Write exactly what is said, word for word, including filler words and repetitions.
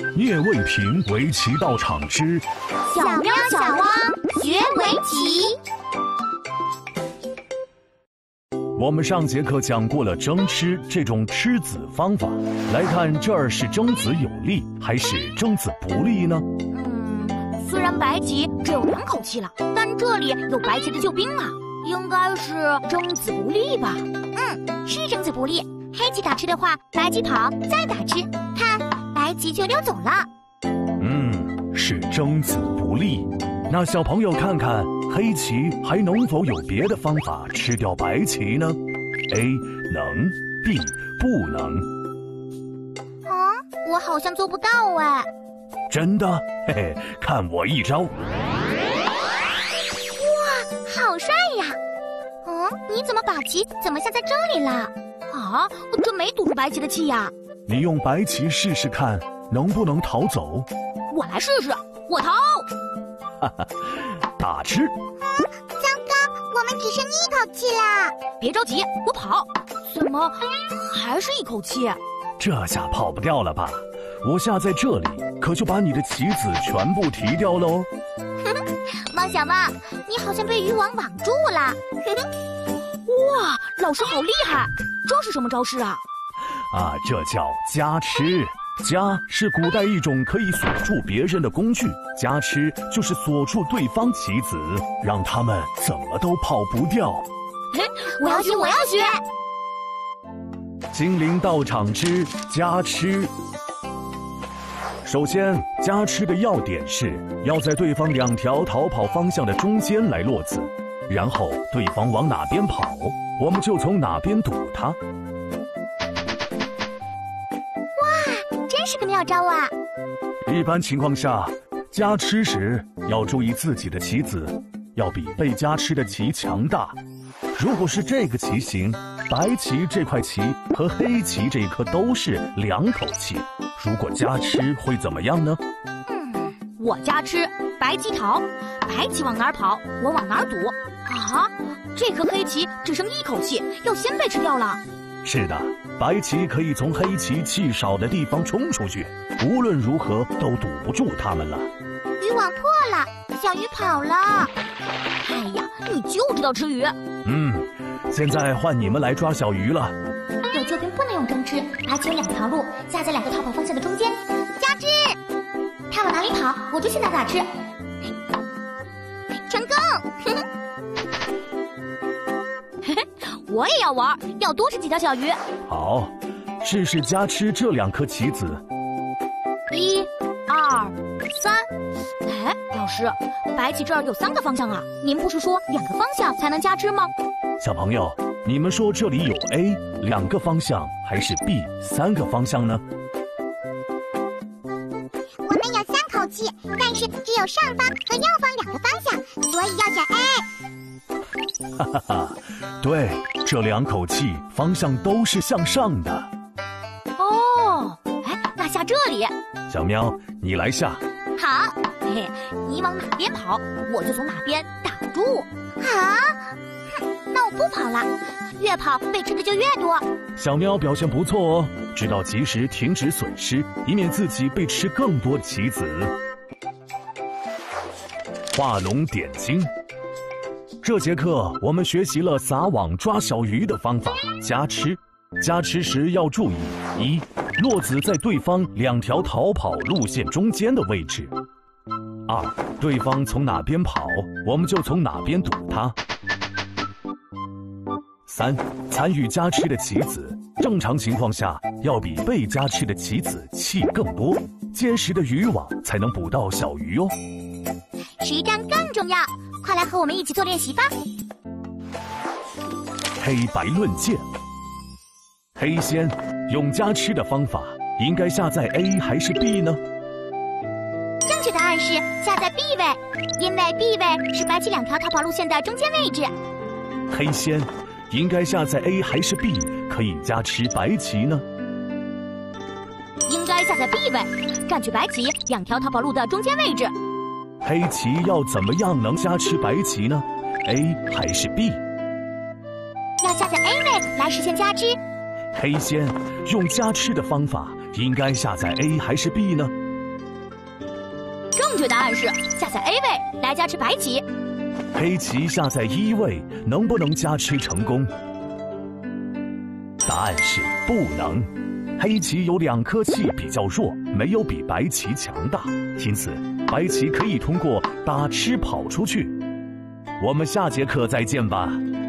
聂卫平围棋道场之小喵小汪学围棋。 我们上节课讲过了争吃这种吃子方法，来看这儿是争子有利还是争子不利呢？ 嗯，虽然白棋只有两口气了，但这里有白棋的救兵啊，应该是争子不利吧？ 嗯，是争子不利。黑棋打吃的话，白棋跑再打吃，看白棋就溜走了。 嗯，是争子不利。那小朋友看看，黑棋还能否有别的方法吃掉白棋呢 ？A 能 ，B 不能。 啊，我好像做不到哎。 真的？嘿嘿，看我一招！哇， 好帅呀！嗯，你怎么把棋怎么下在这里了？ 啊，这没堵住白棋的气呀！ 你用白棋试试看，能不能逃走？ 我来试试，我逃！ 哈哈，打吃！ 啊，糟糕，我们只剩一口气了。 别着急，我跑。怎么还是一口气？ 这下跑不掉了吧？我下在这里，可就把你的棋子全部提掉喽。 汪小汪，你好像被渔网网住了。 哇，老师好厉害！这是什么招式啊？ 啊，这叫夹吃。夹是古代一种可以锁住别人的工具，夹吃就是锁住对方棋子，让他们怎么都跑不掉。 嘿，我要学，我要学！ 精灵道场之夹吃。首先，夹吃的要点是要在对方两条逃跑方向的中间来落子，然后对方往哪边跑，我们就从哪边堵他。 真是个妙招啊！ 一般情况下，夹吃时要注意自己的棋子要比被夹吃的棋强大。如果是这个棋形，白棋这块棋和黑棋这一颗都是两口气，如果夹吃会怎么样呢？ 嗯，我夹吃，白棋逃，白棋往哪儿跑，我往哪儿堵。啊，这颗黑棋只剩一口气，要先被吃掉了。 是的，白棋可以从黑棋气少的地方冲出去，无论如何都堵不住他们了。 渔网破了，小鱼跑了。 哎呀，你就知道吃鱼。 嗯，现在换你们来抓小鱼了。 有救兵不能用争吃，白棋有两条路，架在两个逃跑方向的中间。夹吃，他往哪里跑，我就去哪打吃。成功！ 我也要玩，要多吃几条小鱼。 好，试试夹吃这两颗棋子。 一、二、三。哎，老师，白棋这儿有三个方向啊，您不是说两个方向才能夹吃吗？ 小朋友，你们说这里有 A 两个方向，还是 B 三个方向呢？ 我们有三口气，但是只有上方和右方两个方向，所以要选 A。 哈哈哈，对，这两口气方向都是向上的。 哦，哎，那下这里。 小喵，你来下。 好，嘿嘿，你往哪边跑，我就从哪边挡住。 啊，哼，那我不跑了，越跑被吃的就越多。 小喵表现不错哦，知道及时停止损失，以免自己被吃更多的棋子。画龙点睛。这节课我们学习了撒网抓小鱼的方法，夹吃。夹吃时要注意：一、落子在对方两条逃跑路线中间的位置；二、对方从哪边跑，我们就从哪边堵他；三、参与夹吃的棋子，正常情况下要比被夹吃的棋子气更多，结实的渔网才能捕到小鱼哦。 实战更重要，快来和我们一起做练习吧。 黑白论剑。黑先用夹吃的方法，应该下在 A 还是 B 呢？ 正确答案是下在 B 位，因为 B 位是白棋两条逃跑路线的中间位置。 黑先应该下在 A 还是 B 可以夹吃白棋呢？ 应该下在 B 位，占据白棋两条逃跑路的中间位置。 黑棋要怎么样能夹吃白棋呢？ A 还是 B？ 要下在 A 位来实现夹吃。 黑先用夹吃的方法，应该下在 A 还是 B 呢？ 确答案是下在 A 位来加持白棋。 黑棋下在一位，能不能加持成功？答案是不能。黑棋有两颗气比较弱，没有比白棋强大，因此白棋可以通过打吃跑出去。我们下节课再见吧。